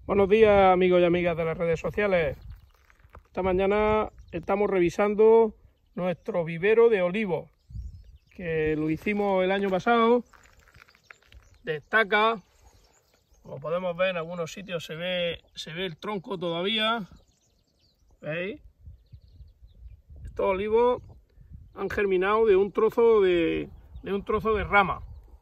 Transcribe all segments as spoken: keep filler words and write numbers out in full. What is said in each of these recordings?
Buenos días, amigos y amigas de las redes sociales. Esta mañana estamos revisando nuestro vivero de olivos, que lo hicimos el año pasado. Destaca, como podemos ver en algunos sitios se ve, se ve el tronco todavía. ¿Veis? Estos olivos han germinado de un trozo de, de un trozo de rama.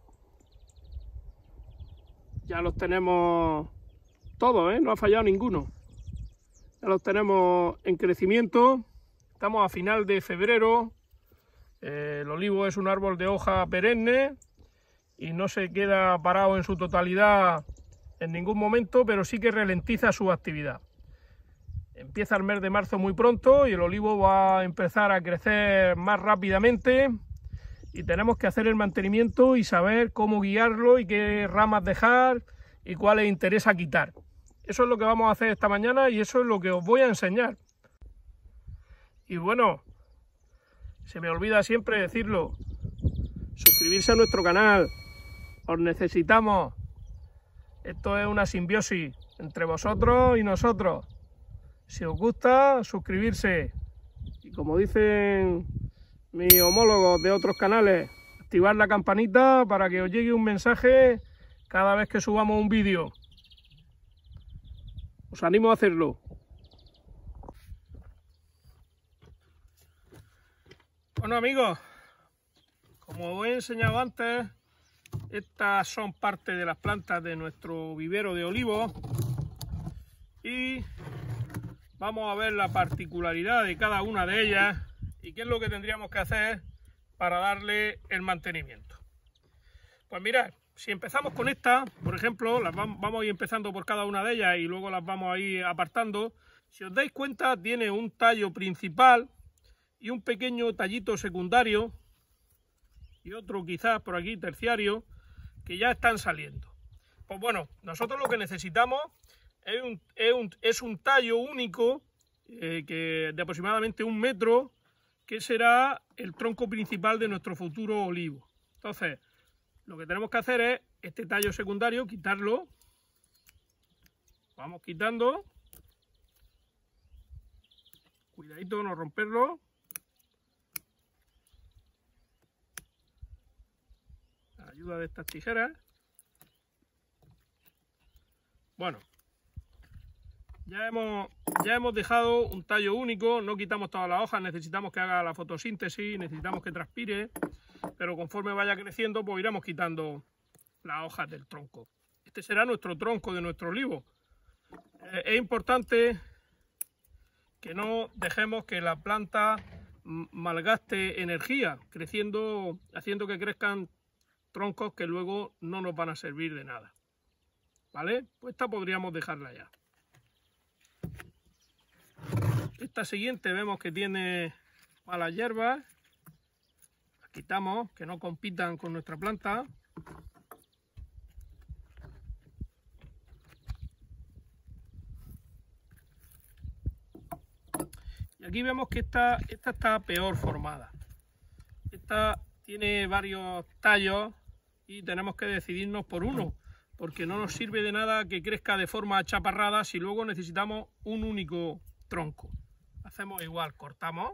Ya los tenemos todos, ¿eh? No ha fallado ninguno. Ya los tenemos en crecimiento. Estamos a final de febrero. Eh, el olivo es un árbol de hoja perenne y no se queda parado en su totalidad en ningún momento, pero sí que ralentiza su actividad. Empieza el mes de marzo muy pronto y el olivo va a empezar a crecer más rápidamente, y tenemos que hacer el mantenimiento y saber cómo guiarlo y qué ramas dejar y cuáles interesa quitar. Eso es lo que vamos a hacer esta mañana y eso es lo que os voy a enseñar. Y bueno, se me olvida siempre decirlo: suscribirse a nuestro canal. Os necesitamos. Esto es una simbiosis entre vosotros y nosotros. Si os gusta, suscribirse. Y como dicen mis homólogos de otros canales, activar la campanita para que os llegue un mensaje cada vez que subamos un vídeo. Os animo a hacerlo. Bueno, amigos, como os he enseñado antes, estas son parte de las plantas de nuestro vivero de olivos y vamos a ver la particularidad de cada una de ellas y qué es lo que tendríamos que hacer para darle el mantenimiento. Pues mirad, si empezamos con esta, por ejemplo, las vamos, vamos a ir empezando por cada una de ellas y luego las vamos a ir apartando. Si os dais cuenta, tiene un tallo principal y un pequeño tallito secundario y otro quizás por aquí terciario que ya están saliendo. Pues bueno, nosotros lo que necesitamos es un, es un, es un tallo único eh, que de aproximadamente un metro, que será el tronco principal de nuestro futuro olivo. Entonces, lo que tenemos que hacer es este tallo secundario, quitarlo. Vamos quitando. Cuidadito no romperlo. A la ayuda de estas tijeras. Bueno, ya hemos, ya hemos dejado un tallo único, no quitamos todas las hojas, necesitamos que haga la fotosíntesis, necesitamos que transpire, pero conforme vaya creciendo pues iremos quitando las hojas del tronco. Este será nuestro tronco de nuestro olivo. Eh, es importante que no dejemos que la planta malgaste energía, creciendo, haciendo que crezcan troncos que luego no nos van a servir de nada. ¿Vale? Pues esta podríamos dejarla ya. Esta siguiente vemos que tiene malas hierbas. Las quitamos, que no compitan con nuestra planta. Y aquí vemos que esta, esta está peor formada. Esta tiene varios tallos y tenemos que decidirnos por uno, porque no nos sirve de nada que crezca de forma achaparrada si luego necesitamos un único tronco. Hacemos igual, cortamos.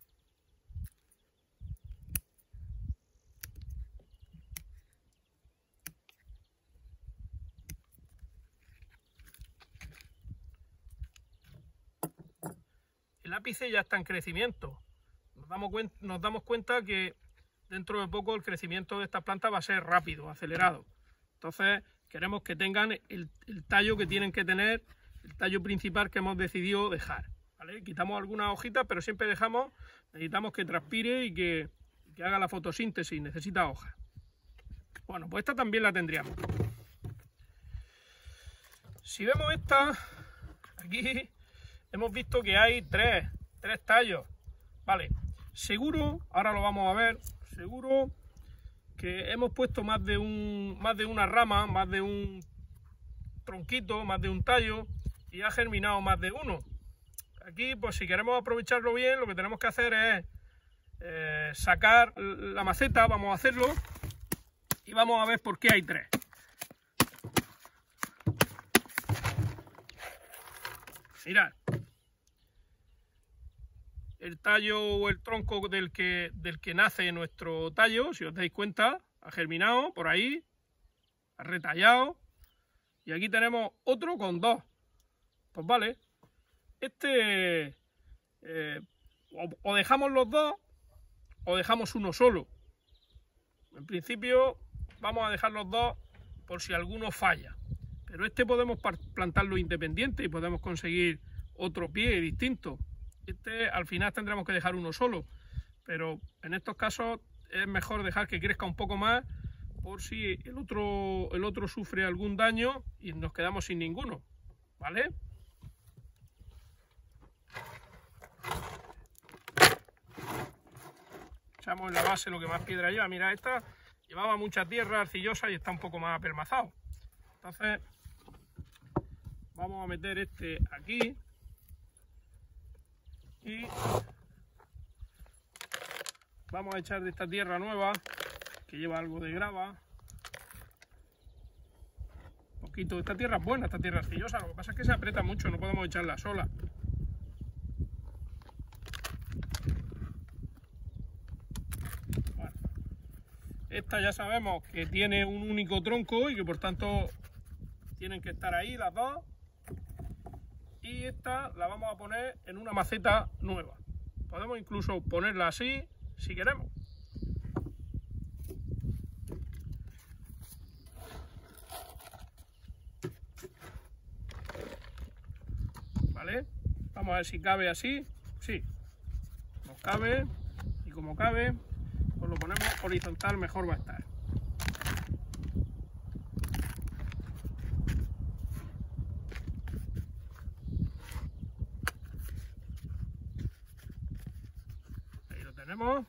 El ápice ya está en crecimiento. Nos damos, nos damos cuenta que dentro de poco el crecimiento de esta planta va a ser rápido, acelerado. Entonces queremos que tengan el, el tallo que tienen que tener, el tallo principal que hemos decidido dejar. ¿Vale? Quitamos algunas hojitas, pero siempre dejamos, necesitamos que transpire y que, que haga la fotosíntesis, necesita hojas. Bueno, pues esta también la tendríamos. Si vemos esta, aquí hemos visto que hay tres, tres tallos. Vale, seguro, ahora lo vamos a ver, seguro que hemos puesto más de, un, más de una rama, más de un tronquito, más de un tallo y ha germinado más de uno. Aquí, pues si queremos aprovecharlo bien, lo que tenemos que hacer es eh, sacar la maceta, vamos a hacerlo y vamos a ver por qué hay tres. Mirad. El tallo o el tronco del que, del que nace nuestro tallo, si os dais cuenta, ha germinado por ahí, ha retallado. Y aquí tenemos otro con dos. Pues vale, este eh, o, o dejamos los dos o dejamos uno solo. En principio vamos a dejar los dos por si alguno falla. Pero este podemos plantarlo independiente y podemos conseguir otro pie distinto. Este al final tendremos que dejar uno solo. Pero en estos casos es mejor dejar que crezca un poco más por si el otro, el otro sufre algún daño y nos quedamos sin ninguno. ¿Vale? Echamos en la base lo que más piedra lleva. Mira, esta llevaba mucha tierra arcillosa y está un poco más apelmazado. Entonces vamos a meter este aquí y vamos a echar de esta tierra nueva que lleva algo de grava. Un poquito. Esta tierra es buena, esta tierra arcillosa, lo que pasa es que se aprieta mucho, no podemos echarla sola. Bueno, esta ya sabemos que tiene un único tronco y que por tanto tienen que estar ahí las dos. Y esta la vamos a poner en una maceta nueva. Podemos incluso ponerla así si queremos. ¿Vale? Vamos a ver si cabe así. Sí, nos cabe. Y como cabe, pues lo ponemos horizontal, mejor va a estar. Ahí lo tenemos.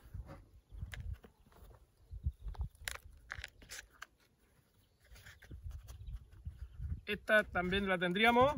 Esta también la tendríamos.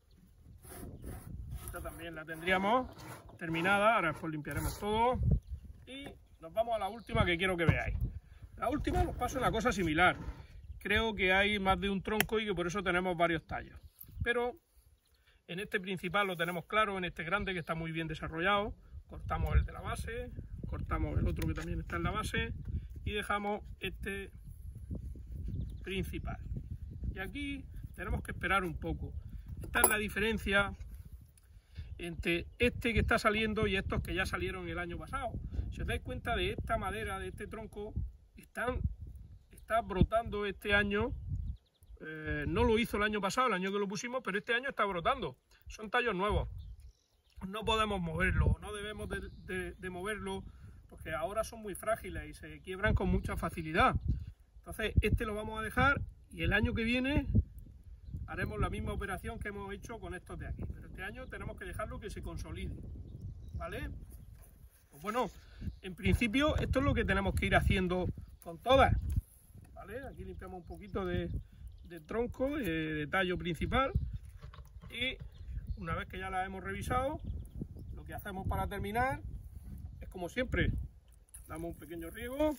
Esta también la tendríamos terminada. Ahora después limpiaremos todo. Y nos vamos a la última que quiero que veáis. La última nos pasa una cosa similar. Creo que hay más de un tronco y que por eso tenemos varios tallos. Pero en este principal lo tenemos claro, en este grande que está muy bien desarrollado. Cortamos el de la base, cortamos el otro que también está en la base y dejamos este principal. Y aquí tenemos que esperar un poco. Esta es la diferencia entre este que está saliendo y estos que ya salieron el año pasado. Si os dais cuenta, de esta madera, de este tronco, están, está brotando este año. Eh, no lo hizo el año pasado, el año que lo pusimos, pero este año está brotando. Son tallos nuevos. No podemos moverlo, no debemos de, de, de moverlo, porque ahora son muy frágiles y se quiebran con mucha facilidad. Entonces este lo vamos a dejar y el año que viene haremos la misma operación que hemos hecho con estos de aquí. Pero este año tenemos que dejarlo que se consolide. ¿Vale? Pues bueno, en principio esto es lo que tenemos que ir haciendo con todas. ¿Vale? Aquí limpiamos un poquito de, de tronco, de, de tallo principal. Y una vez que ya la hemos revisado, lo que hacemos para terminar es como siempre. Damos un pequeño riego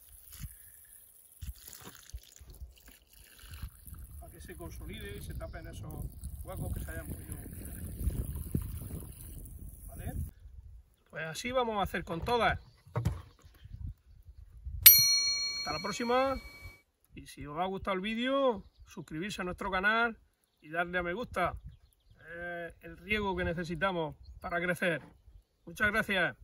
para que se consolide y se tapen esos huecos que se hayan podido. ¿Vale? Pues así vamos a hacer con todas. Hasta la próxima. Y si os ha gustado el vídeo, suscribirse a nuestro canal y darle a me gusta. Eh, el riego que necesitamos para crecer. Muchas gracias.